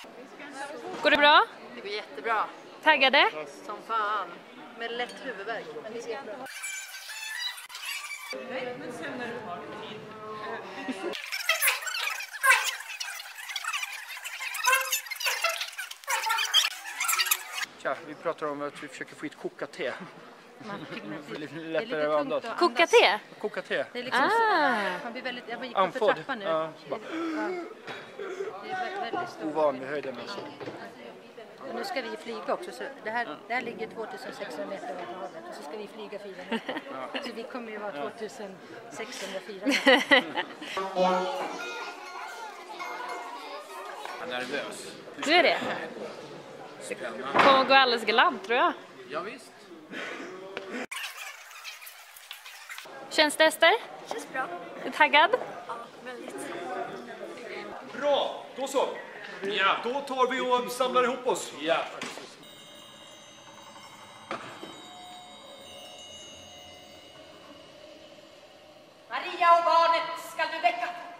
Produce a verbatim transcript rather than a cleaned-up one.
Går det bra? Det går jättebra. Taggade? Som fan. Med lätt huvudvärk. Men det är jättebra. Tja, vi pratar om att vi försöker få hit koka-te. Lättare att andas. Koka te? Koka-te. Det är liksom Ah. man blir väldigt, jag gick upp för Andfådd. trappan nu. Ja, Ja. Det är vä- väldigt stor. ovanlig höjden alltså. Och nu ska vi flyga också. Så det, här, det här ligger tvåtusensexhundra meter över havet. Och så ska vi flyga fyra meter. Så vi kommer ju vara tvåtusensexhundrafyra meter. Jag är nervös. Du är det? Det kommer att gå alldeles galant, tror jag. Ja, visst. Känns det, Ester? Känns bra. Är du taggad? Ja, väldigt. Bra, då så. Ja, då tar vi och samlar ihop oss. Ja. Maria och barnet ska du väcka.